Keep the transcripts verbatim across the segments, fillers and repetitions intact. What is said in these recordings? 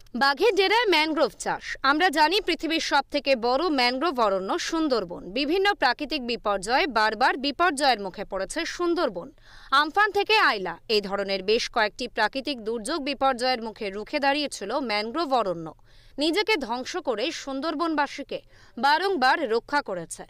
বাঘের ডেরায় ম্যানগ্রোভ চাষ। আমরা জানি পৃথিবীর সব থেকে বড় ম্যানগ্রোভ অরণ্য সুন্দরবন। বিভিন্ন প্রাকৃতিক বিপর্যয়ে বারবার বিপর্যয়ের মুখে পড়েছে সুন্দরবন। আমফান থেকে আইলা এই ধরনের বেশ কয়েকটি প্রাকৃতিক দুর্যোগ বিপর্যয়ের মুখে রুখে দাঁড়িয়েছিল ম্যানগ্রোভ অরণ্য। নিজেকে ধ্বংস করে সুন্দরবনবাসীকে বারংবার রক্ষা করেছে।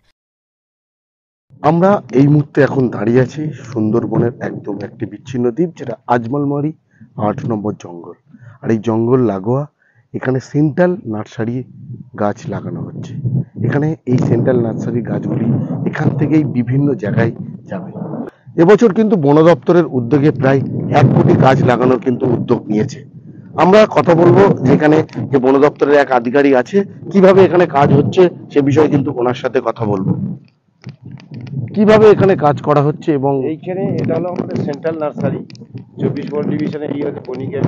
আমরা এই মুহূর্তে এখন দাঁড়িয়ে আছি সুন্দরবনের একদম একটি বিচ্ছিন্ন দ্বীপ, যেটা আজমলমারি আট নম্বর জঙ্গল। আর এই জঙ্গল লাগোয়া এখানে সেন্ট্রাল নার্সারি গাছ লাগানো হচ্ছে। এখানে এই সেন্ট্রাল নার্সারি গাছগুলি এখান থেকেই বিভিন্ন জায়গায় যাবে। এবছর কিন্তু বন দপ্তরের উদ্যোগে প্রায় এক কোটি গাছ লাগানোর কিন্তু উদ্যোগ নিয়েছে। আমরা কথা বলবো যেখানে যে বন দপ্তরের এক আধিকারিক আছে, কিভাবে এখানে কাজ হচ্ছে সে বিষয়ে কিন্তু ওনার সাথে কথা বলবো। কিভাবে এখানে কাজ করা হচ্ছে এবং এইখানে এটা হলো আমাদের সেন্ট্রাল নার্সারি চব্বিশ পর ডিভিশনে এই হচ্ছে বণিকের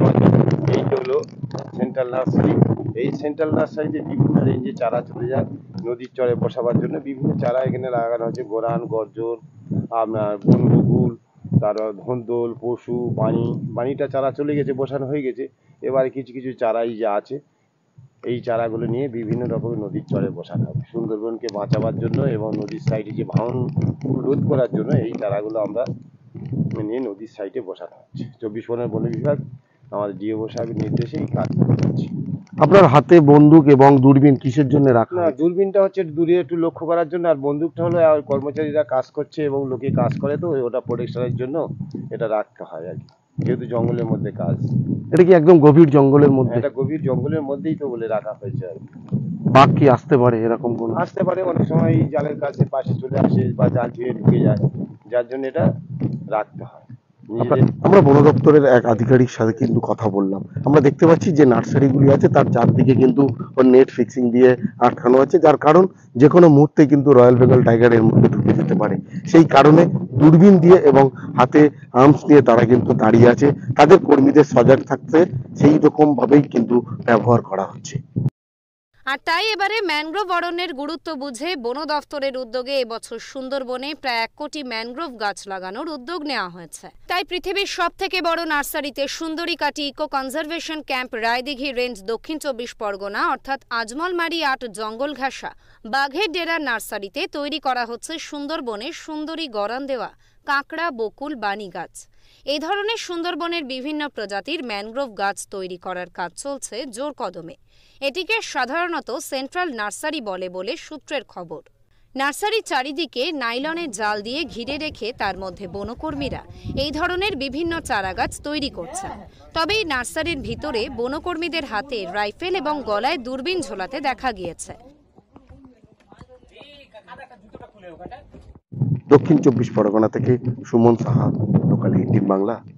এইটা হলো সেন্ট্রাল নার্সারি। এই সেন্ট্রাল নার্সারিতে বিভিন্ন রেঞ্জে চারা চলে যায় নদীর চরে বসাবার জন্য। বিভিন্ন চারা এখানে লাগানো হচ্ছে, গোরান, গর্জন, আপনার বনবকুল, তারপর ধন্দল, পশু, বাণী। বাণীটা চারা চলে গেছে, বসানো হয়ে গেছে। এবারে কিছু কিছু চারাই যা আছে এই চারাগুলো নিয়ে বিভিন্ন রকমের নদীর চরে বসানো হবে সুন্দরবনকে বাঁচাবার জন্য এবং নদীর সাইডে যে ভাঙন রোধ করার জন্য। এই চারাগুলো আমরা নিয়ে নদীর সাইডে বসানো হচ্ছে। চব্বিশ পরগনার বন বিভাগ আমাদের ডিও সাহেবের নির্দেশে এই কাজ করছে। আপনার হাতে বন্দুক এবং দূরবীন কিসের জন্য রাখা? না, দূরবীনটা হচ্ছে দূরে একটু লক্ষ্য করার জন্য, আর বন্দুকটা হলো কর্মচারীরা কাজ করছে এবং লোকে কাজ করে, তো ওটা প্রোটেকশনের জন্য এটা রাখতে হয় আর কি, যেহেতু জঙ্গলের মধ্যে কাজ। এটা কি একদম গভীর জঙ্গলের মধ্যে? এটা গভীর জঙ্গলের মধ্যেই তো বলে রাখা হয়েছে আর কি। বাঘ কি আসতে পারে এরকম কোন? আসতে পারে, অনেক সময় এই জালের কাছে পাশে চলে আসে বা জাল ছিঁড়ে ঢুকে যায়, যার জন্য এটা রাখতে হয়। আমরা বন দপ্তরের এক আধিকারিক সাথে কিন্তু কথা বললাম। আমরা দেখতে পাচ্ছি যে নার্সারিগুলি আছে তার চারদিকে কিন্তু নেট ফিক্সিং দিয়ে আটকানো আছে, যার কারণ যে কোনো মুহূর্তে কিন্তু রয়্যাল বেঙ্গল টাইগার এর মধ্যে ঢুকে যেতে পারে। সেই কারণে দূরবীন দিয়ে এবং হাতে আর্মস নিয়ে তারা কিন্তু দাঁড়িয়ে আছে। তাদের কর্মীদের সজাগ থাকতে সেই রকম ভাবেই কিন্তু ব্যবহার করা হচ্ছে। আর তাই এবারে ম্যানগ্রোভ অরণ্যের গুরুত্ব বুঝে বন দফতরের উদ্যোগে এবছর সুন্দরবনে প্রায় এক কোটি ম্যানগ্রোভ গাছ লাগানোর উদ্যোগ নেওয়া হয়েছে। তাই পৃথিবীর সব থেকে বড় নার্সারিতে Sundarikati eco conservation camp Raidighi range Dakshin Chabbish Pargana অর্থাৎ আজমলমারি আট জঙ্গল ঘাসা বাঘের ডেরার নার্সারিতে তৈরি করা হচ্ছে সুন্দরবনে সুন্দরী গড়ান দেওয়া কাঁকড়া, বকুল, বাণী গাছ। এই ধরনের সুন্দরবনের বিভিন্ন প্রজাতির ম্যানগ্রোভ গাছ তৈরি করার কাজ চলছে জোর কদমে। এটিকে সাধারণত সেন্ট্রাল নার্সারি বলে বলে সূত্রের খবর। নার্সারির চারিদিকে নাইলনের জাল দিয়ে ঘিরে রেখে তার মধ্যে বনকর্মীরা এই ধরনের বিভিন্ন চারাগাছ তৈরি করছেন। তবে এই নার্সারির ভিতরে বনকর্মীদের হাতে রাইফেল এবং গলায় দূরবীন ঝোলাতে দেখা গিয়েছে। দক্ষিণ চব্বিশ পরগনা থেকে সুমন সাহা, লোকাল এইটিন বাংলা।